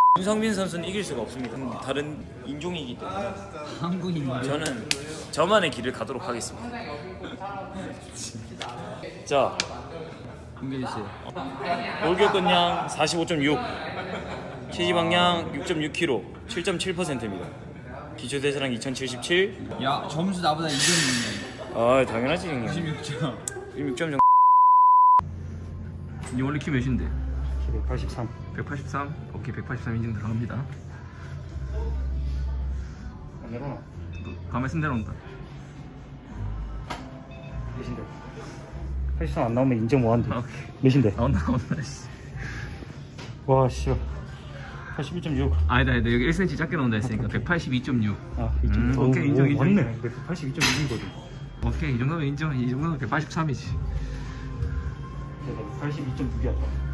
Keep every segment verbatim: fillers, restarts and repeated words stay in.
윤성빈 선수는 이길 수가 없습니다. 다른 인종이기 때문에 한국인이요? 저는 저만의 길을 가도록 하겠습니다. 자, 공개해주세요. 골격근량 사십오 점 육, 체지방량 육 점 육 킬로그램, 칠 점 칠 퍼센트입니다. 기초대사량 이천칠십칠. 야, 점수 나보다 이 점이네. 아, 당연하지 형님. 구십육 점. 구십육 점 정도. 니 원래 키 몇인데? 백팔십삼. 백팔십삼? 오케이, 백팔십삼 인증 들어갑니다. 안 내려놔. 가만히 쓴 대로 온다. 몇인데? 팔십삼 안 나오면 인정 뭐한대. 오케이. 몇인데? 나온다, 나온다, 씨. 와, 씨. 팔십일 점 육. 아니다, 아니다. 여기 일 센티미터 작게 나온다 했으니까 백팔십이 점 육. 아, 이 점. 음, 오케이, 인정, 인정. 맞네. 백팔십이 점 육이거든. 오케이, 이 정도면 인정. 이 정도면 백팔십삼이지. 내가 백팔십이 점 육이야.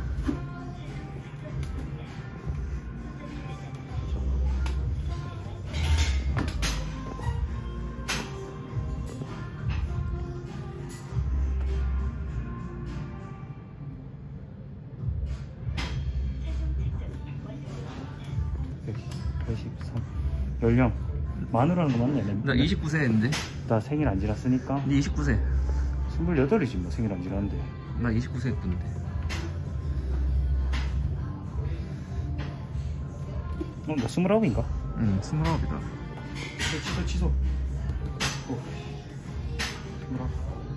백팔십삼. 연령 만으로 하는 거 맞네. 나 이십구 세 했는데. 나 생일 안 지났으니까 니 이십구 세. 스물여덟이지 뭐. 생일 안 지났는데. 나 이십구 세 했던데. 어, 나 스물아홉인가? 응, 스물아홉이다. 취소 취소. 오. 스물아홉.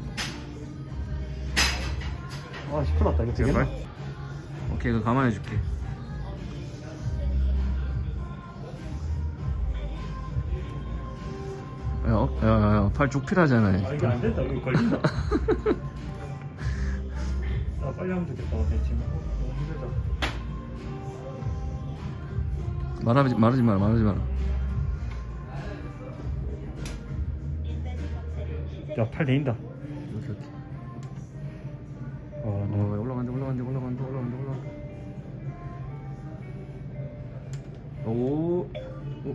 아, 십 퍼센트 났다. 이거 되겠나? 제발. 오케이, 그거 가만히 해줄게. 야, 어? 야, 야, 야, 팔 쭉 필하잖아. 아, 이게 안 된다. 이거 걸린다. 아, 빨리 하면 되겠다. 지금 너무 힘들다. 말하지, 말하지 마라, 말하지 마라. 야, 팔 내린다. 오케이, 오케이. 어, 어, 너 올라간다, 올라간다, 올라간다, 올라간다, 올라간다. 오, 오.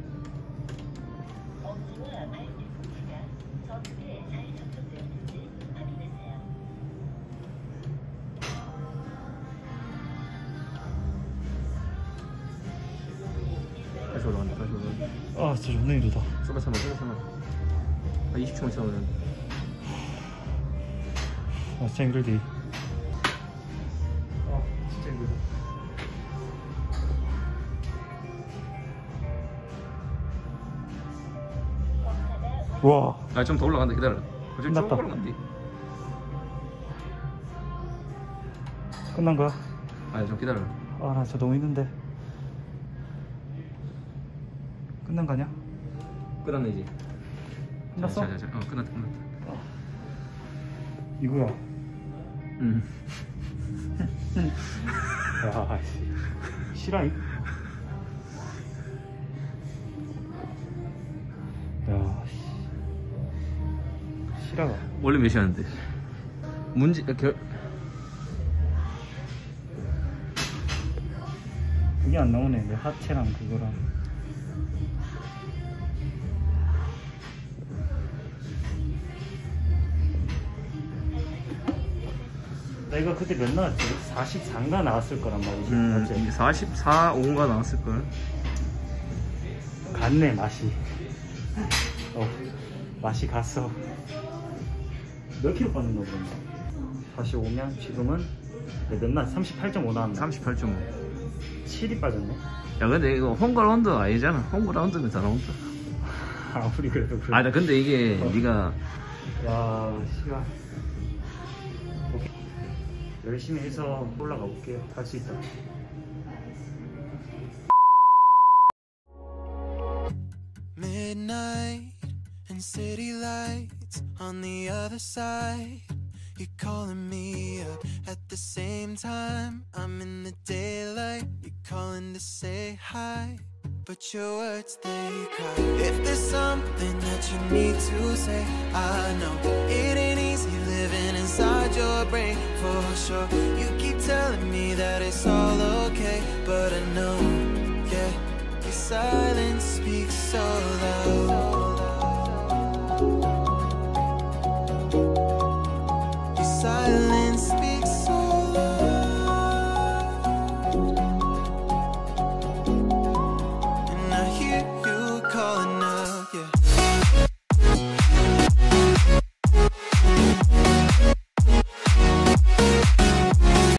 다시 올라간다, 다시 올라간다. 아, 진짜 존나 힘들다. 쏘가 참아, 쏘가 참아. 아, 이십 초만 참으면. 아, 진짜 힘들지. 아, 진짜 힘들다. 와, 아, 좀 더 올라간다, 기다려. 좀 쭉 끝났다. 올라간디. 끝난 거야? 아, 좀 기다려. 아, 나 진짜 너무 힘든데. 끝난 거 아니야? 끝났네, 이제. 끝났어? 자, 자, 자. 어, 끝났다, 끝났다. 이거야. 응. 야, 씨. 실화임? 야, 씨. 실화가. 원래 몇이었는데? 문제, 결, 그게 안 나오네. 내 하체랑 그거랑. 나 이거 그때 몇 나왔지? 사십사인가 나왔을 거란 말이지. 음, 맞지? 사십사, 오가 나왔을걸. 갔네, 맛이. 어, 맛이 갔어. 몇 킬로 빠진 거 보네. 사십오면 지금은 몇 나? 삼십팔 점 오 나왔네. 삼십팔 점 오. 칠이 빠졌네. 야, 근데 이거 홈그라운드 아니잖아. 홈그라운드는 잘 나온다. 아무리 그래도 그래. 아, 나 근데 이게 어. 네가 와, 시간. 오케이. 열심히 해서 올라가 볼게요. 할 수 있다. Midnight and city lights on the other side. You're calling me up at the same time. I'm in the daylight. You're calling to say hi, but your words they cry. If there's something that you need to say, I know it ain't easy living inside your brain for sure. You keep telling me that it's all okay, but I know, yeah, your silence speaks so